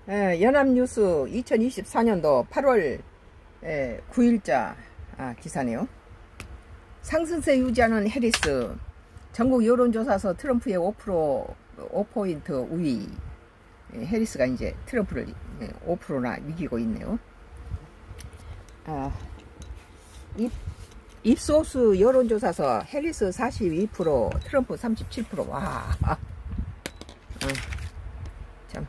연합뉴스 2024년도 8월 9일자 기사네요. 상승세 유지하는 해리스, 전국 여론조사에서 트럼프의 5포인트 우위. 해리스가 이제 트럼프를 5%나 이기고 있네요. 입소스 여론조사에서 해리스 42%, 트럼프 37%. 와, 참.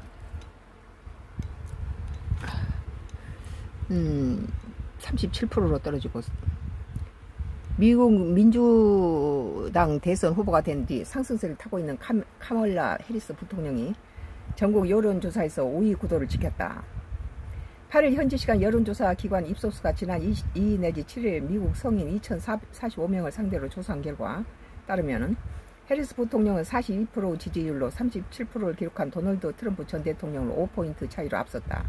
37%로 떨어지고, 미국 민주당 대선 후보가 된 뒤 상승세를 타고 있는 카멀라 해리스 부통령이 전국 여론조사에서 5위 구도를 지켰다. 8일 현지 시간 여론조사 기관 입소스가 지난 2일 내지 7일 미국 성인 2045명을 상대로 조사한 결과 따르면 해리스 부통령은 42% 지지율로 37%를 기록한 도널드 트럼프 전 대통령을 5포인트 차이로 앞섰다.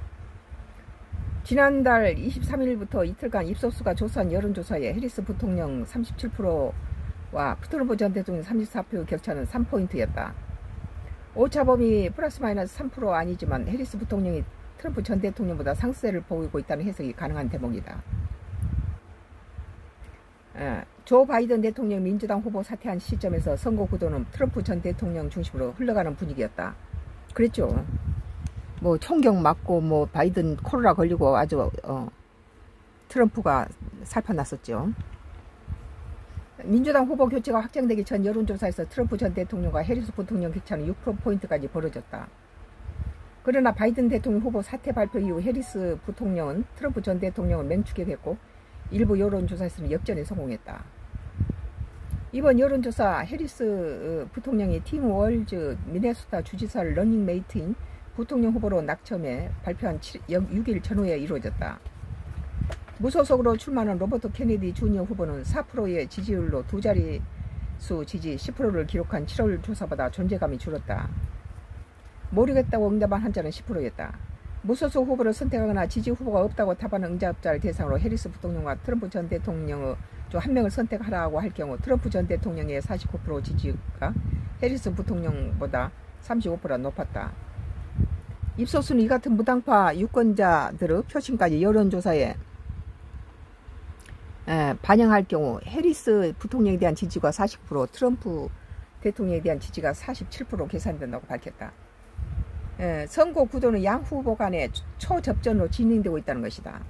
지난달 23일부터 이틀간 입소스가 조사한 여론조사에 해리스 부통령 37%와 트럼프 전 대통령 34% 격차는 3포인트였다. 오차범위 플러스 마이너스 3% 아니지만 해리스 부통령이 트럼프 전 대통령보다 상승세를 보이고 있다는 해석이 가능한 대목이다. 조 바이든 대통령 민주당 후보 사퇴한 시점에서 선거 구도는 트럼프 전 대통령 중심으로 흘러가는 분위기였다. 그랬죠. 뭐 총경 맞고 뭐 바이든 코로나 걸리고 아주 트럼프가 살펴났었죠. 민주당 후보 교체가 확정되기 전 여론조사에서 트럼프 전 대통령과 해리스 부통령 격차는 6%포인트까지 벌어졌다. 그러나 바이든 대통령 후보 사퇴 발표 이후 해리스 부통령은 트럼프 전 대통령을 맹추격했고 일부 여론조사에서는 역전에 성공했다. 이번 여론조사 해리스 부통령이 팀 월즈 미네소타 주지사를 러닝메이트인 부통령 후보로 낙점해 발표한 6일 전후에 이루어졌다. 무소속으로 출마하는 로버트 케네디 주니어 후보는 4%의 지지율로 두 자릿수 지지 10%를 기록한 7월 조사보다 존재감이 줄었다. 모르겠다고 응답한 한자는 10%였다. 무소속 후보를 선택하거나 지지 후보가 없다고 답하는 응답자를 대상으로 해리스 부통령과 트럼프 전 대통령의 중 한 명을 선택하라고 할 경우 트럼프 전 대통령의 49% 지지가 해리스 부통령보다 35%가 높았다. 입소스는 이 같은 무당파 유권자들의 표심까지 여론조사에 반영할 경우 해리스 부통령에 대한 지지가 49%, 트럼프 대통령에 대한 지지가 47% 계산된다고 밝혔다. 선거 구도는 양 후보 간의 초접전으로 진행되고 있다는 것이다.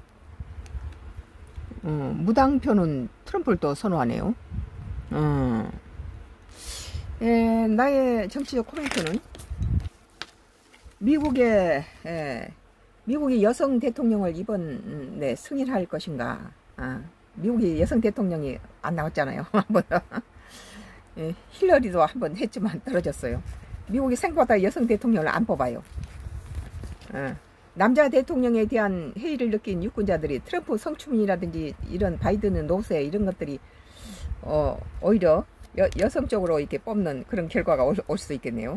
무당표는 트럼프를 또 선호하네요. 나의 정치적 코멘트는 미국의 여성 대통령을 이번에 승인할 것인가. 미국의 여성 대통령이 안 나왔잖아요. 한번 힐러리도 한번 했지만 떨어졌어요. 미국이 생각보다 여성 대통령을 안 뽑아요. 남자 대통령에 대한 회의를 느낀 유권자들이 트럼프 성추문이라든지 이런 바이든 노세 이런 것들이 오히려 여성적으로 이렇게 뽑는 그런 결과가 올 수 있겠네요.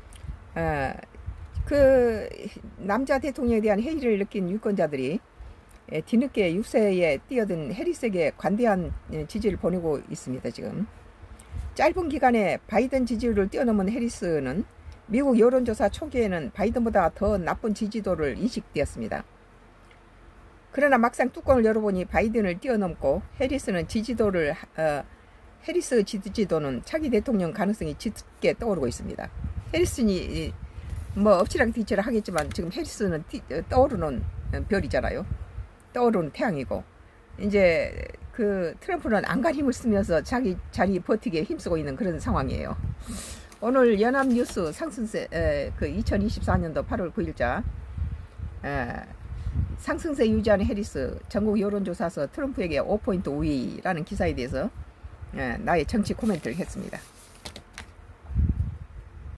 그 남자 대통령에 대한 회의를 느낀 유권자들이 뒤늦게 유세에 뛰어든 해리스에게 관대한 지지를 보내고 있습니다. 지금 짧은 기간에 바이든 지지율을 뛰어넘은 해리스는 미국 여론조사 초기에는 바이든보다 더 나쁜 지지도를 인식되었습니다. 그러나 막상 뚜껑을 열어보니 바이든을 뛰어넘고 해리스 지지도는 차기 대통령 가능성이 짙게 떠오르고 있습니다. 해리스니 뭐 엎치락 뒤치락 하겠지만 지금 해리스는 떠오르는 별이잖아요. 떠오르는 태양이고 이제 그 트럼프는 안간 힘을 쓰면서 자기 자리 버티기에 힘쓰고 있는 그런 상황이에요. 오늘 연합뉴스 상승세 그 2024년도 8월 9일자 상승세 유지하는 해리스 전국 여론조사에서 트럼프에게 5포인트 우위라는 기사에 대해서 나의 정치 코멘트를 했습니다.